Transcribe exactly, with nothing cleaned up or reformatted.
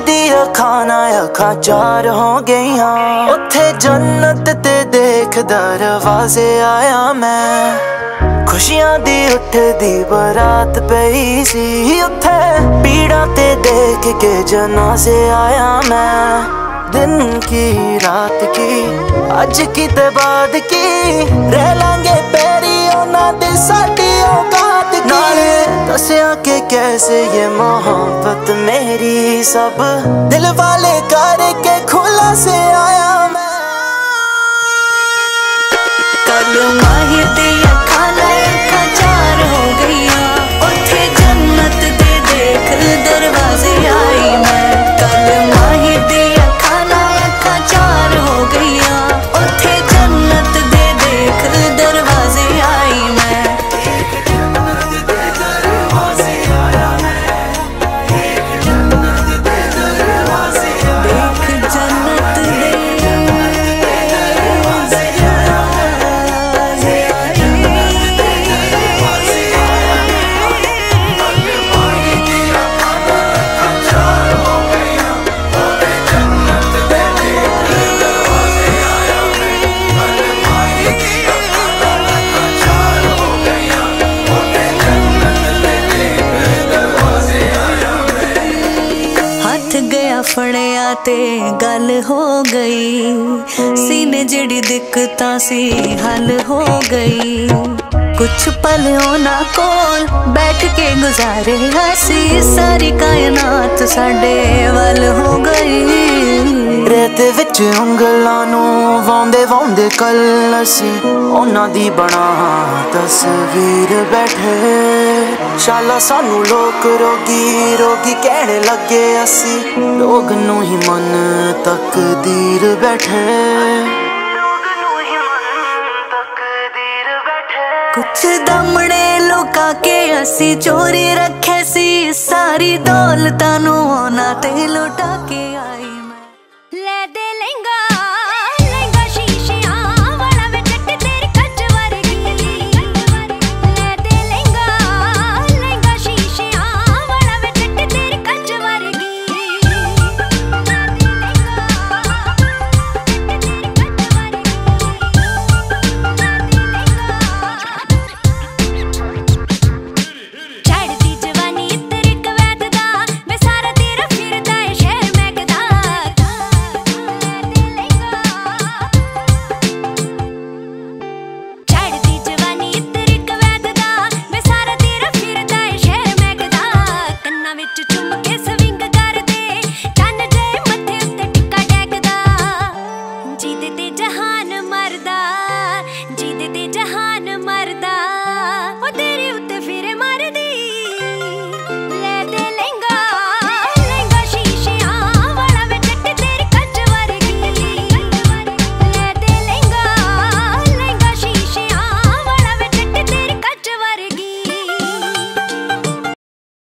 दी अखां नाल अखां चार हो गईयां। उत्थे जन्नत ते देख दरवाजे आया मैं। खुशियां दी उठदी बरात पई सी, उत्थे पीड़ा ते देख के जनाजे आया मैं। दिन की रात की अज की ते बाद की, रह लांगे पैरी उन्हां दे साडी औकात की। नाले दस्या के कैसे ये मोहब्बत मेरी, सब दिल वाले करके खुला से आया मैं। कल माहिर दी अखां नाल अखां चार हो गईयां। उत्थे जन्नत दे देख दरवाजे आई मैं। कल माहिर दी अखां नाल अखां चार हो गईयां। उत्थे जन्नत दे देख दरवाजे आई मैं। फड़िया ते गल हो गई, सीने जड़ी दिक्कतां सी हल हो गई। कुछ पल उन्हां कोल बैठ के गुजारे हसी, सारी कायनात साडे वल हो गई। रेत विच उंगलां नूं वाउंदे वाउंदे कल असी उन्हां दी बना तस्वीर बैठे। शाला सानू लोक रोगी रोगी कहने लगे, असी लोग नूं ही मन तकदीर बैठे। कुछ दमड़े लुका के असी चोरी रखे सी, सारी दौलतां नूं उन्हां ते लुटा के आई मैं। ले दे लहंगा जहान मरदा, जिदे ते जहान मरदा, ओ तेरी